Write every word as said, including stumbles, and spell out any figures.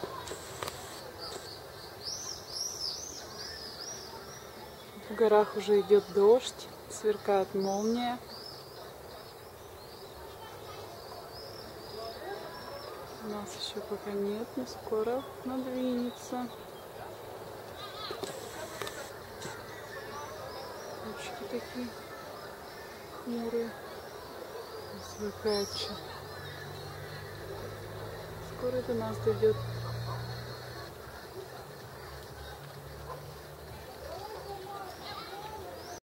В горах уже идет дождь, сверкает молния. У нас еще пока нет, но скоро надвинется. Тучки такие хмурые. Свыкачи. Скоро до нас дойдет